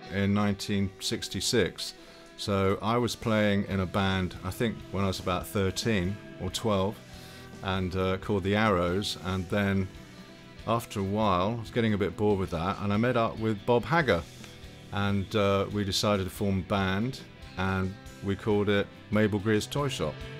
in 1966. So I was playing in a band, I think when I was about 13 or 12, and called the Arrows, and then after a while I was getting a bit bored with that, and I met up with Bob Hagger, and we decided to form a band, and we called it Mabel Greer's Toy Shop.